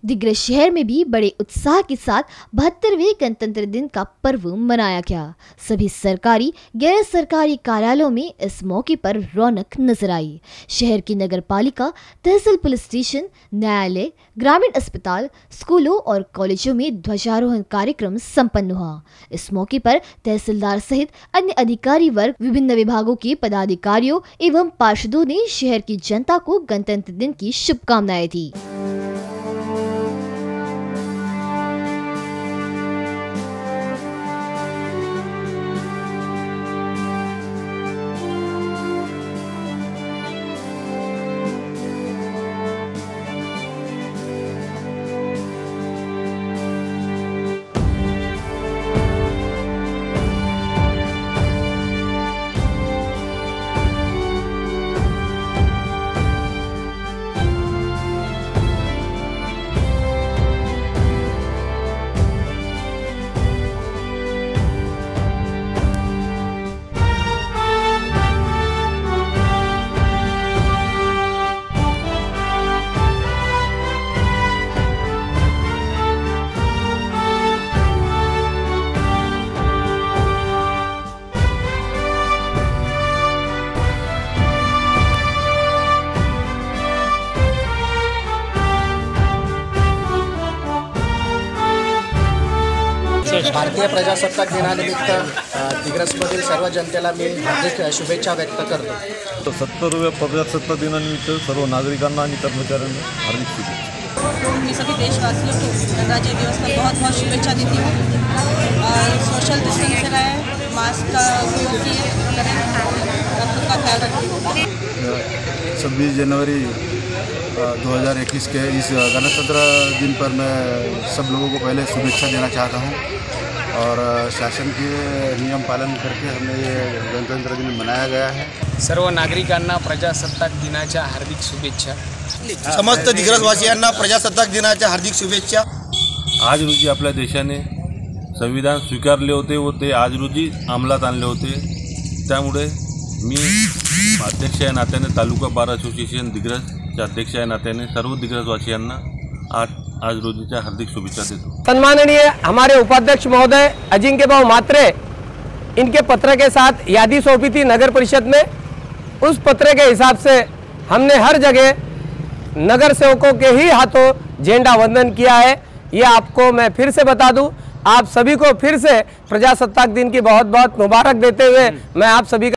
दिग्रज शहर में भी बड़े उत्साह के साथ 72वें गणतंत्र दिन का पर्व मनाया गया। सभी सरकारी गैर सरकारी कार्यालयों में इस मौके पर रौनक नजर आई। शहर की नगर पालिका, तहसील पुलिस स्टेशन, न्यायालय, ग्रामीण अस्पताल, स्कूलों और कॉलेजों में ध्वजारोहण कार्यक्रम संपन्न हुआ। इस मौके पर तहसीलदार सहित अन्य अधिकारी वर्ग, विभिन्न विभागों के पदाधिकारियों एवं पार्षदों ने शहर की जनता को गणतंत्र दिन की शुभकामनाएं दी। भारतीय प्रजासत्ताक दिनानिमित्त दिग्रजमधील सर्व जनतेला मी हार्दिक शुभेच्छा व्यक्त करतो। तो 70वें प्रजासत्ताक दिनानिमित्त सर्व नागरिकांना आणि कर्मचाऱ्यांना हार्दिक शुभेच्छा। मैं सभी देशवासियों को गणराज्य दिवस पर बहुत बहुत शुभेच्छा देती हूँ और सोशल डिस्टेंस से रहें, मास्क का उपयोग करें और खुद का ख्याल रखें। 26 जनवरी 2021 के इस गणतंत्र दिन पर मैं सब लोगों को पहले शुभेच्छा देना चाहता हूँ और शासन के नियम पालन करके हमने ये गणतंत्र दिन मनाया गया है। सर्व नागरिकांना प्रजासत्ताक दिनाच्या हार्दिक शुभेच्छा। समस्त दिग्रजवासियांना प्रजासत्ताक दिनाच्या हार्दिक शुभेच्छा। आज रोजी आपल्या देशाने संविधान स्वीकारले होते व ते आज रोजी अंमलात आणले होते। त्यामुळे मी अध्यक्ष या नात्याने तालुका बार असोसिएशन दिग्रजचे अध्यक्ष या नात्याने सर्व दिग्रजवासियांना आज रोजीच्या हार्दिक शुभेच्छा देतो। सम्माननीय हमारे उपाध्यक्ष महोदय अजिंक्य भाऊ मात्रे, इनके पत्र के साथ यादी सौंपी थी नगर परिषद में। उस पत्र के हिसाब से हमने हर जगह नगर सेवकों के ही हाथों झंडा वंदन किया है। ये आपको मैं फिर से बता दूं। आप सभी को फिर से प्रजासत्ताक दिन की बहुत बहुत मुबारक देते हुए मैं आप सभी